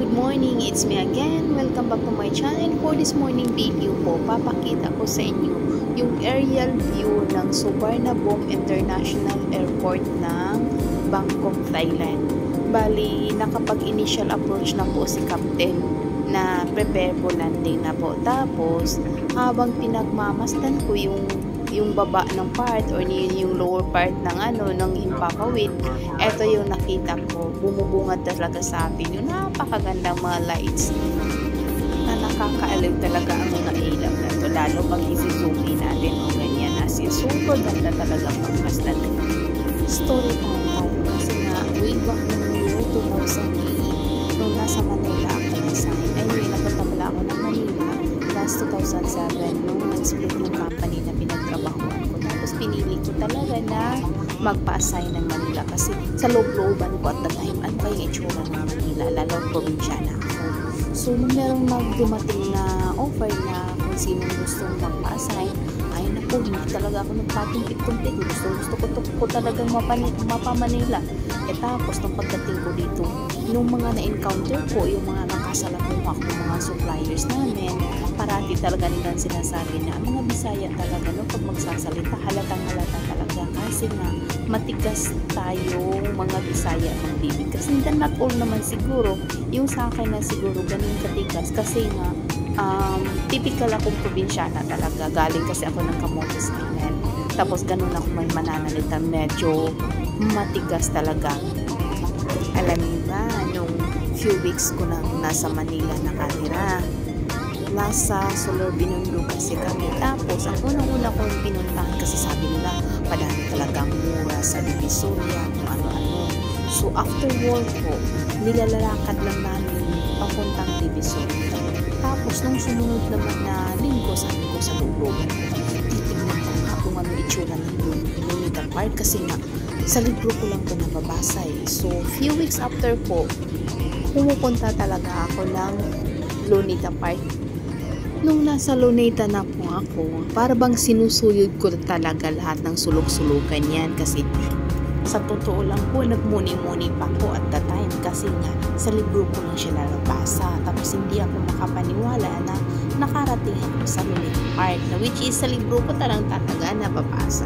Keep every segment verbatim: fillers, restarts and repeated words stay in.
Good morning, it's me again. Welcome back to my channel. For this morning video po, papakita ko sa inyo yung aerial view ng Suvarnabhumi International Airport ng Bangkok, Thailand. Bali, nakapag-initial approach na po si Captain na prepare for landing na po. Tapos, habang pinagmamasdan ko yung yung baba ng part or yung lower part ng ano ng himpapawid, eto yung nakita ko, bumubungad talaga sa atin yung napakagandang mga lights na nakakaaliw talaga ang mga ilaw na to, lalo pag isi-zoom natin o ganyan, as in super ganda talaga pagmasdan. Story time tayo kasi nga way back in year two thousand eight nung nasa Manila ako na sign, anyway napunta pala ako ng Manila last two thousand seven nung nag-split ng company na pinagtrabahuan ko. Tapos pinili ko talaga na magpa-assign ng Manila kasi sa loob-looban ko at the time ano ba yung itsura ng Manila, lalo probinsyana ako. So nung merong nagdumating na offer na kung sinong gustong magpa-assign, ay naku, hindi talaga ako nagpatumpit-tumpit. Gusto, gusto ko, to, ko talagang mapa-Manila. E tapos nung pagdating ko dito, nung mga na-encounter ko, yung mga nakasalamuha ko, mga suppliers namin, parati talaga nilang sinasabi na ang mga Bisaya talaga, no, pag magsasalita, halatang halata talaga. Kasi nga, matigas tayo mga Bisaya ng bibig. Kasi not all naman siguro, yung sa akin na siguro ganun katigas. Kasi nga, um, typical akong probinsyana talaga. Galing kasi ako ng Camotes Island. Tapos ganun ako may mananalita. Medyo matigas talaga. Alam niyo ba, nung few weeks ko nang nasa Manila nakatira, nasa Solar Binondo kasi kami. Tapos, ang unang-una kong pinuntahan kasi sabi nila, padami talagang mura sa Divisoria, kung ano-ano. So, after work ko, nilalalakad lang namin papuntang Divisoria. Tapos, nung sumunod naman na linggo, sabi ko sa loob-looban ko, titignan ko nga kung ano itsura ng Lunita Park kasi nga, sa libro ko lang ito nababasa eh. So, few weeks after po, pumupunta talaga ako ng Lunita Park. Nung nasa Lunita na po ako, para bang sinusuyod ko talaga lahat ng sulok-sulukan yan kasi sa totoo lang po, nagmuni-muni pa po at the time kasi nga sa libro ko lang siya nalabasa. Tapos hindi ako makapaniwala na nakarating ako sa Lunita Park na which is sa libro ko talang tataga nababasa.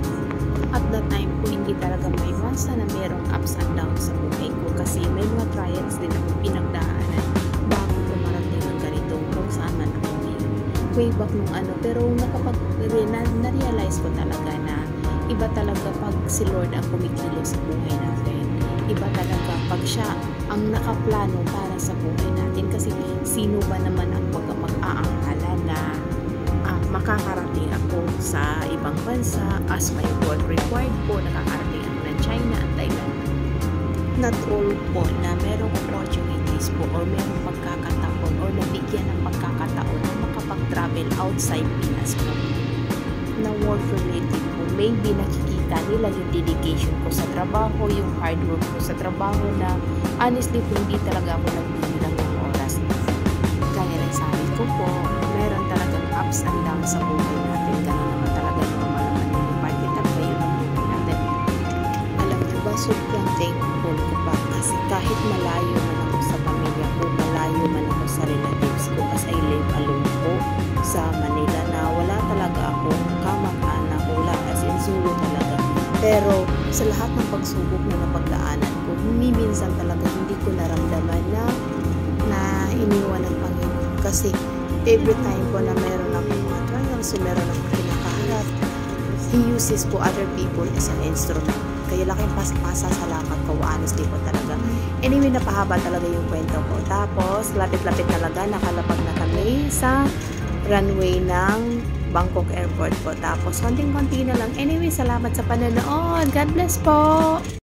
At that time po, hindi talaga may masa na mayroong ups and downs sa buhay ko kasi may mga trials din ako pinagdaanan bago ko marating ang ganito kung saan man ako ngayon. Way back nung ano, pero nakapag na-realize ko talaga na iba talaga pag si Lord ang kumikilo sa buhay natin. Iba talaga pag siya ang nakaplano para sa buhay natin kasi sino ba naman ang mag-aangkala na uh, makakarating ako sa ibang bansa as my work required po, nakakarating ako ng China at Thailand. Not all po na merong opportunities po or merong pagkakataon or nabigyan ng pagkakataon na makapag-travel outside Pinas po na work related po. Maybe nakikita nila yung dedication ko sa trabaho, yung hard work ko sa trabaho na honestly po hindi talaga ako nagbibilang ng oras. Kaya lang sabi ko po, meron talagang ups and downs sa buhay natin. Ganun naman talaga yung malaman yung party talaga yun ang buhay natin. Alam niyo ba, sobrang thankful ko pa kasi kahit malayo man ako sa pamilya ko, malayo man ako sa relatives ko as I live alone po sa Manila na wala talaga akong kamag-anak, wala as in solo talaga. Pero sa lahat ng pagsubok na napagdaanan ko, hindi minsan talaga hindi ko naramdaman na na iniwan ng Panginoon kasi every time po na meron akong mga trials, meron akong kinakaharap, He uses po other people as an instrument. Kaya laking pasasalamat ko, honestly po talaga. Anyway, napahaba talaga yung kwento ko. Tapos, lapit-lapit talaga, nakalapag na kami sa runway ng Bangkok Airport po. Tapos, konting-konti na lang. Anyway, salamat sa panonood. God bless po!